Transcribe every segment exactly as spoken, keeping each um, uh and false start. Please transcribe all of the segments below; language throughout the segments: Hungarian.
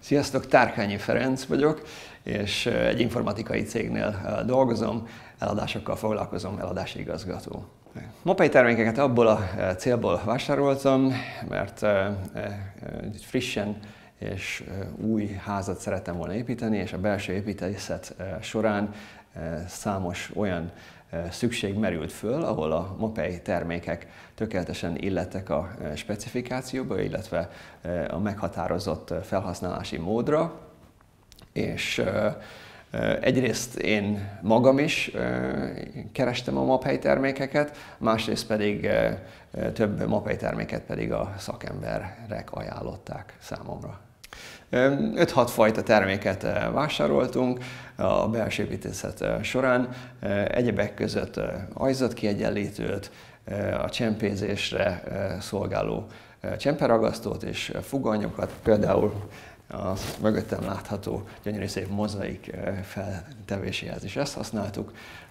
Sziasztok, Tárkányi Ferenc vagyok, és egy informatikai cégnél dolgozom, eladásokkal foglalkozom, eladási igazgató. Mopei termékeket abból a célból vásároltam, mert frissen és új házat szerettem volna építeni, és a belső építészet során számos olyan szükség merült föl, ahol a Mopei termékek tökéletesen illettek a specifikációba, illetve a meghatározott felhasználási módra. És egyrészt én magam is kerestem a Mopei termékeket, másrészt pedig több Mopei terméket pedig a szakemberek ajánlották számomra. öt-hat fajta terméket vásároltunk a belső építészet során, egyebek között ajzatkiegyenlítőt, a csempézésre szolgáló csemperagasztót és fuganyokat, például a mögöttem látható gyönyörű szép mozaik feltevéséhez is ezt használtuk,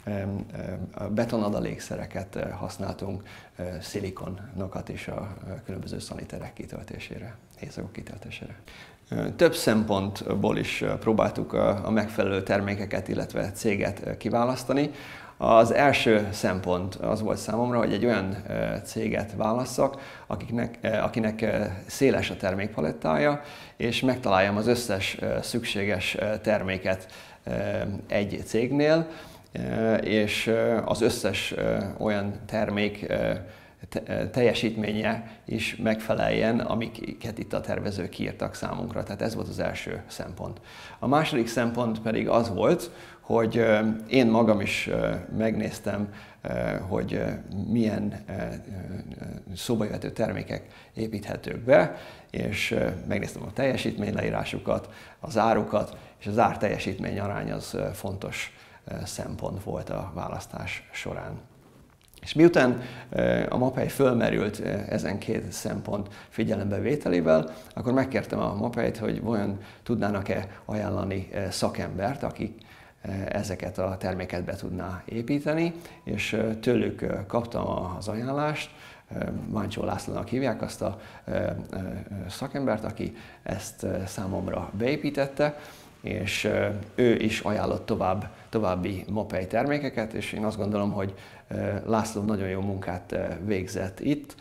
betonadalékszereket használtunk, szilikonokat is a különböző szaniterek kitöltésére, hézagok kitöltésére. Több szempontból is próbáltuk a megfelelő termékeket, illetve céget kiválasztani. Az első szempont az volt számomra, hogy egy olyan céget válasszak, akiknek, akinek széles a termékpalettája, és megtaláljam az összes szükséges terméket egy cégnél, és az összes olyan termék teljesítménye is megfeleljen, amiket itt a tervezők kiírtak számunkra. Tehát ez volt az első szempont. A második szempont pedig az volt, hogy én magam is megnéztem, hogy milyen szóba jöhető termékek építhetők be, és megnéztem a teljesítményleírásukat, az árukat, és az ár-teljesítmény arány az fontos szempont volt a választás során. És miután a Mopei fölmerült ezen két szempont figyelembevételével, akkor megkértem a Mopeit, hogy vajon tudnának-e ajánlani szakembert, aki ezeket a terméket be tudná építeni, és tőlük kaptam az ajánlást. Máncsó Lászlónak hívják azt a szakembert, aki ezt számomra beépítette, és ő is ajánlott tovább, további Mopei termékeket, és én azt gondolom, hogy László nagyon jó munkát végzett itt,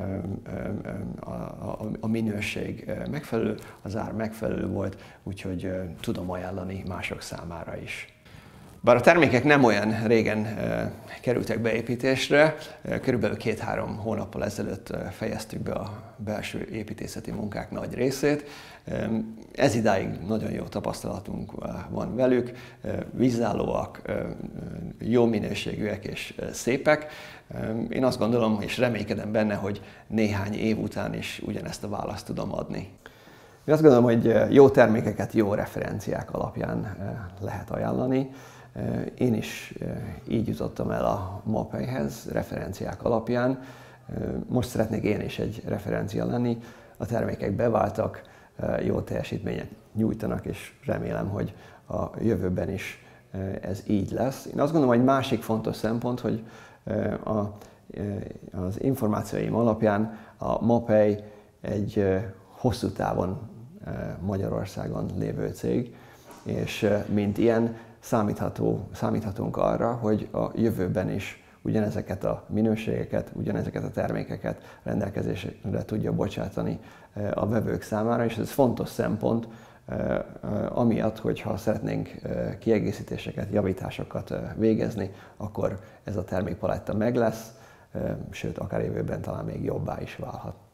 a, a, a minőség megfelelő, az ár megfelelő volt, úgyhogy tudom ajánlani mások számára is. Bár a termékek nem olyan régen e, kerültek beépítésre, e, körülbelül két-három hónappal ezelőtt fejeztük be a belső építészeti munkák nagy részét. E, ez idáig nagyon jó tapasztalatunk van velük, e, vízállóak, e, jó minőségűek és szépek. E, én azt gondolom és reménykedem benne, hogy néhány év után is ugyanezt a választ tudom adni. Én azt gondolom, hogy jó termékeket jó referenciák alapján lehet ajánlani. Én is így jutottam el a Mopeihez, referenciák alapján. Most szeretnék én is egy referencia lenni. A termékek beváltak, jó teljesítményet nyújtanak, és remélem, hogy a jövőben is ez így lesz. Én azt gondolom, hogy másik fontos szempont, hogy a, az információim alapján a Mopei egy hosszú távon Magyarországon lévő cég, és mint ilyen számítható, számíthatunk arra, hogy a jövőben is ugyanezeket a minőségeket, ugyanezeket a termékeket rendelkezésre tudja bocsátani a vevők számára, és ez fontos szempont, amiatt, hogyha szeretnénk kiegészítéseket, javításokat végezni, akkor ez a termékpaletta meg lesz, sőt, akár jövőben talán még jobbá is válhat.